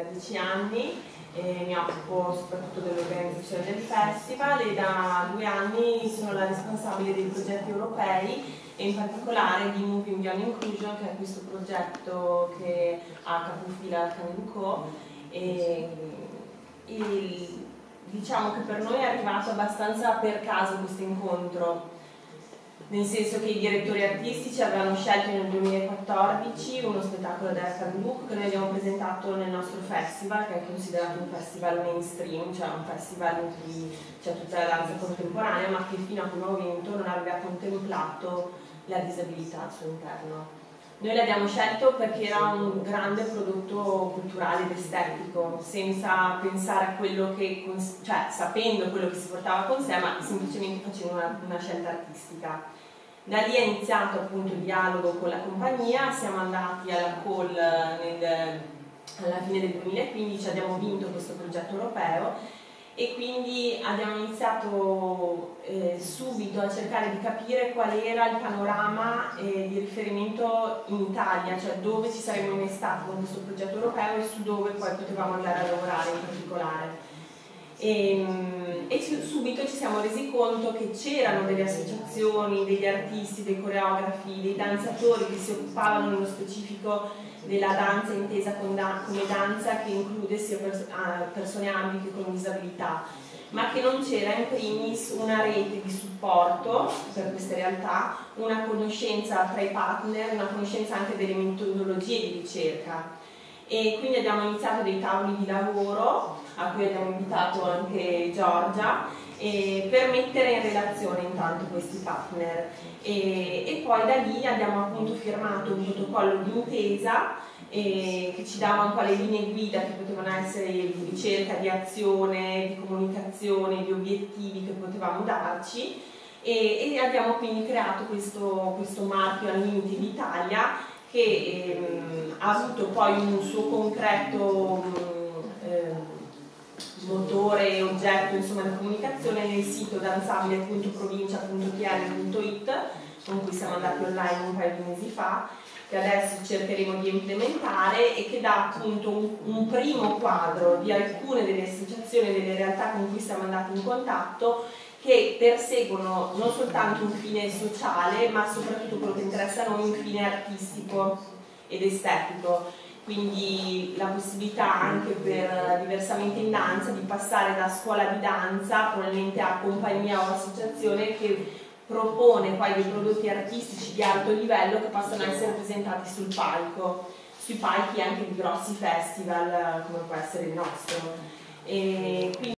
10 anni e mi occupo soprattutto dell'organizzazione del festival e da 2 anni sono la responsabile dei progetti europei e in particolare di Moving Beyond Inclusion, che è questo progetto che ha capofila Canduco diciamo che per noi è arrivato abbastanza per caso questo incontro, nel senso che i direttori artistici avevano scelto nel 2014 uno spettacolo da Canduco che noi abbiamo presentato nel nostro festival, che è considerato un festival mainstream, cioè un festival in cui c'è tutta la danza contemporanea, ma che fino a quel momento non aveva contemplato la disabilità al suo interno. Noi l'abbiamo scelto perché era un grande prodotto culturale ed estetico, senza pensare a quello che, cioè sapendo quello che si portava con sé, ma semplicemente facendo una scelta artistica. Da lì è iniziato appunto il dialogo con la compagnia, siamo andati alla call alla fine del 2015, abbiamo vinto questo progetto europeo e quindi abbiamo iniziato subito a cercare di capire qual era il panorama di riferimento in Italia, cioè dove ci saremmo mai stati con questo progetto europeo e su dove poi potevamo andare a lavorare in particolare. E subito ci siamo resi conto che c'erano delle associazioni, degli artisti, dei coreografi, dei danzatori che si occupavano nello specifico della danza intesa come danza che include sia persone abili che con disabilità, ma che non c'era in primis una rete di supporto per queste realtà, una conoscenza tra i partner, una conoscenza anche delle metodologie di ricerca. E quindi abbiamo iniziato dei tavoli di lavoro a cui abbiamo invitato anche Giorgia per mettere in relazione intanto questi partner e poi da lì abbiamo appunto firmato un protocollo di intesa che ci dava un po' le linee guida che potevano essere di ricerca, di azione, di comunicazione, di obiettivi che potevamo darci e abbiamo quindi creato questo marchio Unlimited Italia che ha avuto poi un suo concreto motore e oggetto insomma, di comunicazione nel sito danzabile.provincia.pl.it con cui siamo andati online un paio di mesi fa, che adesso cercheremo di implementare e che dà appunto un primo quadro di alcune delle associazioni e delle realtà con cui siamo andati in contatto che perseguono non soltanto un fine sociale ma soprattutto quello che interessa a noi un fine artistico ed estetico, quindi la possibilità anche per Diversamente in Danza di passare da scuola di danza probabilmente a compagnia o associazione che propone poi dei prodotti artistici di alto livello che possono essere presentati sul palco, sui palchi anche di grossi festival come può essere il nostro.